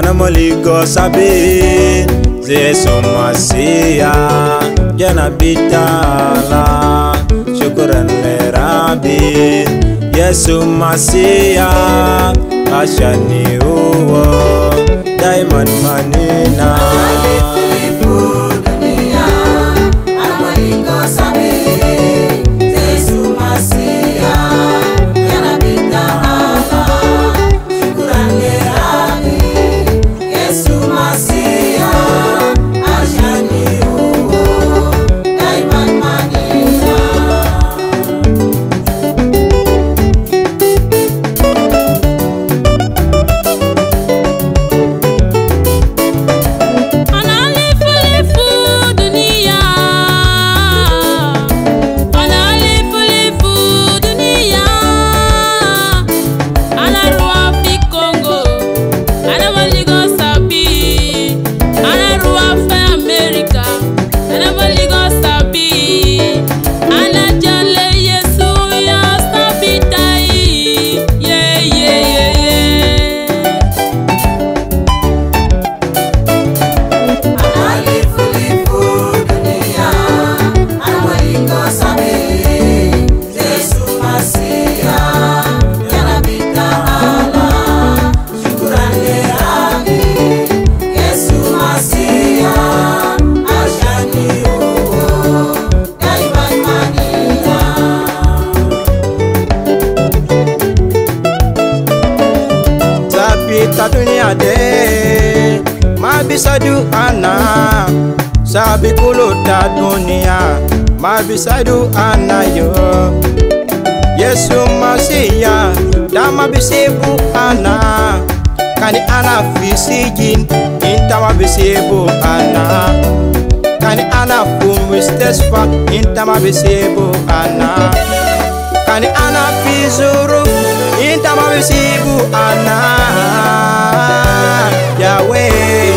ana maligo sabi Yesu Masia jana bitala syukuran Rabbi Yesu Masia asyani uwo daiman manina dunia de mabisadu ana sabi kulo ta dunia mabisadu ana yo Yesu Masia dama bisibu ana kani ana fisijin inta mabisibu ana kani ana fumistasfa inta mabisibu ana kani ana fizuru inta mabisibu ana Yahweh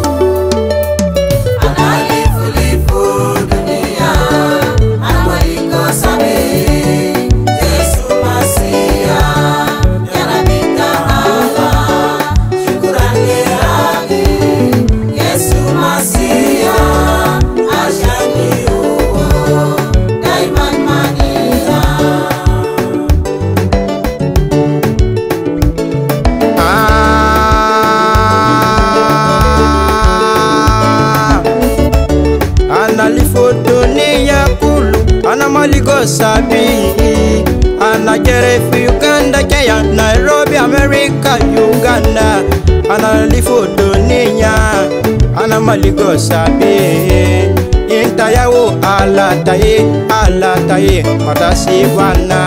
analifu dunia anawalingo sabi Yesu Masia yanabita Allah syukuran Rabbi Yesu Masia asyani uwo daiman manila dunia kulu ana maligo sabi ana jerefi Uganda Kenya Nairobi America Uganda ana lifu dunia ana maligo sabi inta yawo ala taye matasi wana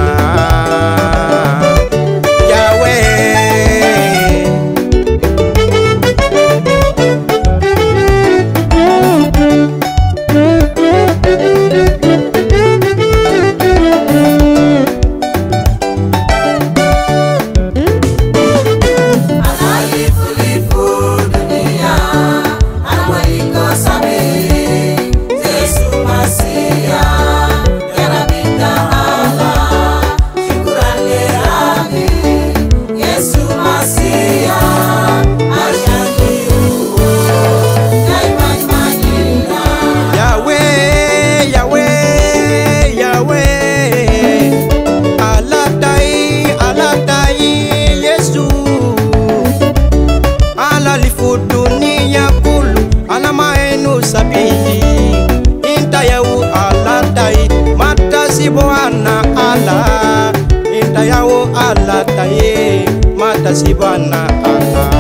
Sibwana Allah inta yawo Allah taye mata sibwana Allah